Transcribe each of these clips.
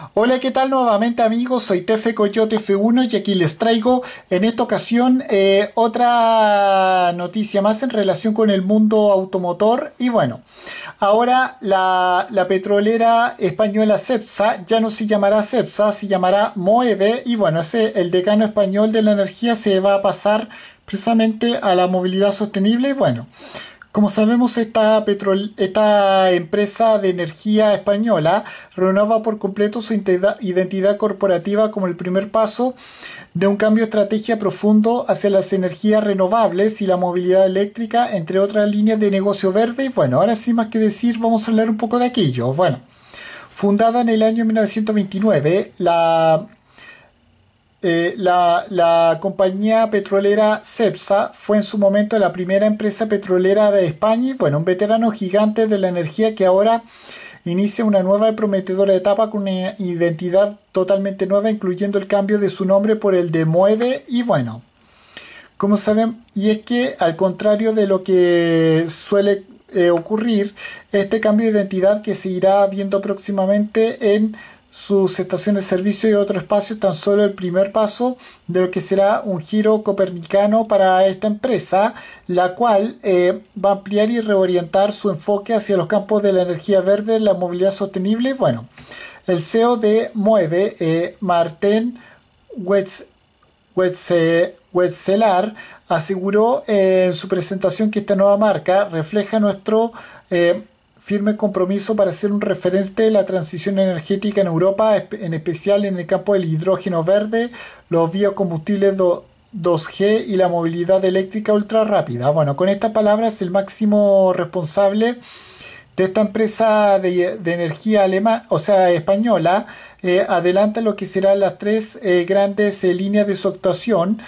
Hola, ¿qué tal nuevamente amigos? Soy Tefe Coyote F1 y aquí les traigo en esta ocasión otra noticia más en relación con el mundo automotor. Y bueno, ahora la petrolera española Cepsa ya no se llamará Cepsa, se llamará Moeve. Y bueno, el decano español de la energía se va a pasar precisamente a la movilidad sostenible. Y bueno. Como sabemos, esta empresa de energía española renueva por completo su identidad corporativa como el primer paso de un cambio de estrategia profundo hacia las energías renovables y la movilidad eléctrica, entre otras líneas de negocio verde. Y bueno, ahora sin más que decir, vamos a hablar un poco de aquello. Bueno, fundada en el año 1929, la compañía petrolera Cepsa fue en su momento la primera empresa petrolera de España y bueno, un veterano gigante de la energía que ahora inicia una nueva y prometedora etapa con una identidad totalmente nueva, incluyendo el cambio de su nombre por el de Mueve. Y bueno, como saben, y es que al contrario de lo que suele ocurrir, este cambio de identidad que se irá viendo próximamente en sus estaciones de servicio y otros espacios, tan solo el primer paso de lo que será un giro copernicano para esta empresa, la cual va a ampliar y reorientar su enfoque hacia los campos de la energía verde, la movilidad sostenible. Y bueno, el CEO de Mueve, Martín Wetzelar, aseguró en su presentación que esta nueva marca refleja nuestro firme compromiso para ser un referente de la transición energética en Europa, en especial en el campo del hidrógeno verde, los biocombustibles 2G y la movilidad eléctrica ultra rápida. Bueno, con estas palabras, el máximo responsable de esta empresa de energía alemana, o sea, española, adelanta lo que serán las tres grandes líneas de su actuación,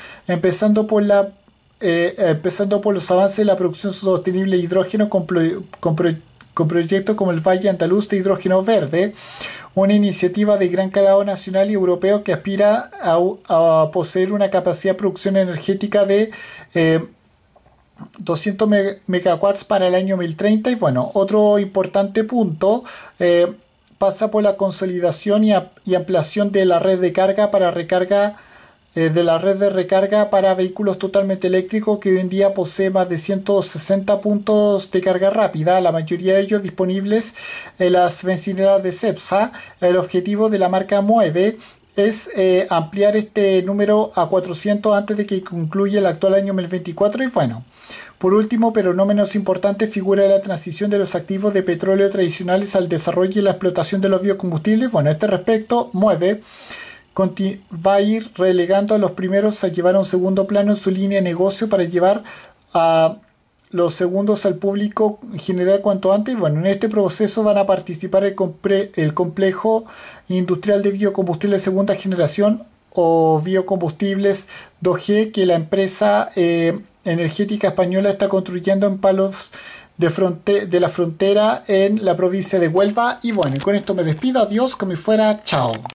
empezando por los avances de la producción sostenible de hidrógeno con proyectos como el Valle Andaluz de Hidrógeno Verde, una iniciativa de gran calado nacional y europeo que aspira a poseer una capacidad de producción energética de 200 megawatts para el año 2030. Y bueno, otro importante punto pasa por la consolidación y ampliación de la red de carga para recarga de la red de recarga para vehículos totalmente eléctricos, que hoy en día posee más de 160 puntos de carga rápida, la mayoría de ellos disponibles en las benzineras de Cepsa. El objetivo de la marca Mueve es ampliar este número a 400 antes de que concluya el actual año 2024. Y bueno, por último, pero no menos importante, figura la transición de los activos de petróleo tradicionales al desarrollo y la explotación de los biocombustibles. Bueno, a este respecto, Mueve va a ir relegando a los primeros a llevar a un segundo plano en su línea de negocio para llevar a los segundos al público en general cuanto antes. Y bueno, en este proceso van a participar el complejo industrial de biocombustibles de segunda generación o biocombustibles 2G que la empresa energética española está construyendo en Palos de la Frontera en la provincia de Huelva. Y bueno, con esto me despido. Adiós, como fuera. Chao.